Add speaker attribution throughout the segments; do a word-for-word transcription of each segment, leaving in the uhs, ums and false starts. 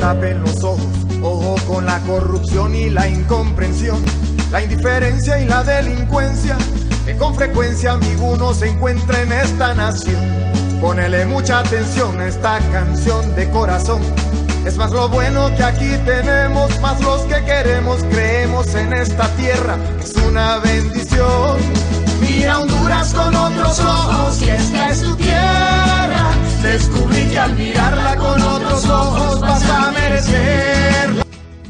Speaker 1: tapen los ojos. Ojo con la corrupción y la incomprensión, la indiferencia y la delincuencia, que con frecuencia amigo uno se encuentra en esta nación. Ponele mucha atención a esta canción de corazón. Es más lo bueno que aquí tenemos, más los que queremos, creemos en esta tierra, es una bendición. Mira Honduras con otros ojos, que esta es tu tierra. Descubrí que al mirarla con otros ojos vas a merecerla.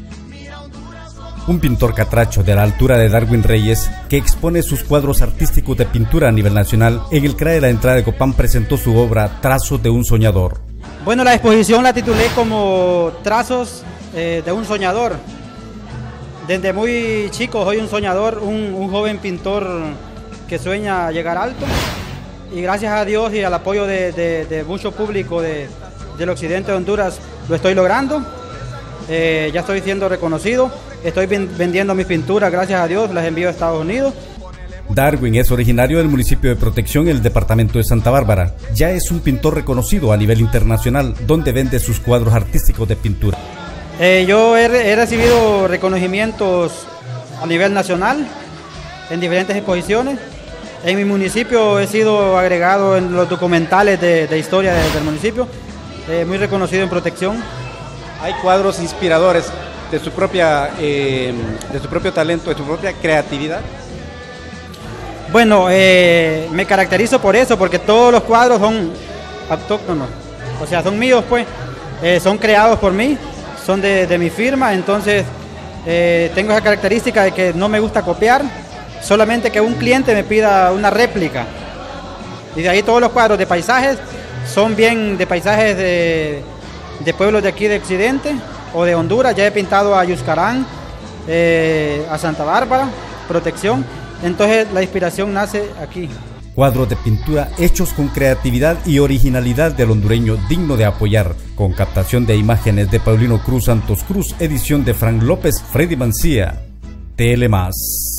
Speaker 2: Un pintor catracho de la altura de Darwin Reyes, que expone sus cuadros artísticos de pintura a nivel nacional, en el C R A de la entrada de Copán presentó su obra Trazos de un soñador.
Speaker 3: Bueno, la exposición la titulé como Trazos eh, de un soñador. Desde muy chico soy un soñador, un, un joven pintor que sueña llegar alto, y gracias a Dios y al apoyo de, de, de mucho público de, del occidente de Honduras lo estoy logrando. Eh, ya estoy siendo reconocido, estoy vendiendo mis pinturas, gracias a Dios, las envío a Estados Unidos.
Speaker 2: Darwin es originario del municipio de Protección, en el departamento de Santa Bárbara. Ya es un pintor reconocido a nivel internacional, donde vende sus cuadros artísticos de pintura.
Speaker 3: Eh, yo he, he recibido reconocimientos a nivel nacional en diferentes exposiciones. En mi municipio he sido agregado en los documentales de, de historia de, del municipio, eh, muy reconocido en Protección.
Speaker 4: Hay cuadros inspiradores de su propia, eh, de su propio talento, de su propia creatividad.
Speaker 3: Bueno, eh, me caracterizo por eso, porque todos los cuadros son autóctonos, o sea, son míos, pues, eh, son creados por mí, son de, de mi firma, entonces eh, tengo esa característica de que no me gusta copiar, solamente que un cliente me pida una réplica. Y de ahí todos los cuadros de paisajes son bien de paisajes de, de pueblos de aquí de Occidente o de Honduras. Ya he pintado a Yuscarán, eh, a Santa Bárbara, Protección. Entonces la inspiración nace aquí.
Speaker 2: Cuadros de pintura hechos con creatividad y originalidad del hondureño, digno de apoyar, con captación de imágenes de Paulino Cruz Santos Cruz, edición de Frank López, Freddy Mancía. T L más.